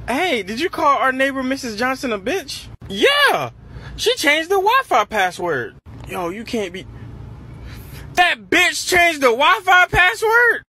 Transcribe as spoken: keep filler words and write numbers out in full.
Hey, did you call our neighbor Missus Johnson a bitch? Yeah! She changed the Wi-Fi password. Yo, you can't be... That bitch changed the Wi-Fi password?